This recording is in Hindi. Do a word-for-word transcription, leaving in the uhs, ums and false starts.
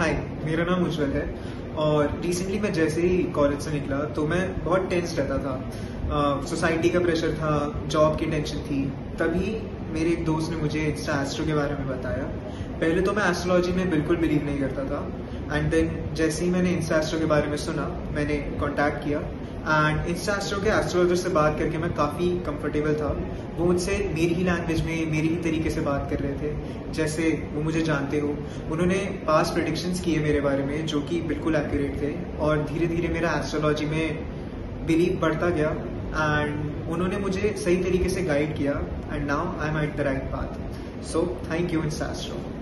हाय, मेरा नाम उज्जवल है और रिसेंटली मैं जैसे ही कॉलेज से निकला तो मैं बहुत टेंस रहता था। सोसाइटी का प्रेशर था, जॉब की टेंशन थी। तभी मेरे एक दोस्त ने मुझे इंस्टा एस्ट्रो के बारे में बताया। पहले तो मैं एस्ट्रोलॉजी में बिल्कुल बिलीव नहीं करता था एंड देन जैसे ही मैंने इंस्टा एस्ट्रो के बारे में सुना, मैंने कॉन्टैक्ट किया एंड इंस्टा एस्ट्रो के एस्ट्रोलॉजर से बात करके मैं काफ़ी कंफर्टेबल था। वो मुझसे मेरी ही लैंग्वेज में, मेरी ही तरीके से बात कर रहे थे जैसे वो मुझे जानते हो। उन्होंने पास प्रेडिक्शंस किए मेरे बारे में जो कि बिल्कुल एक्यूरेट थे और धीरे धीरे मेरा एस्ट्रोलॉजी में बिलीव बढ़ता गया एंड उन्होंने मुझे सही तरीके से गाइड किया and now I am at the right path. So thank you insta astro.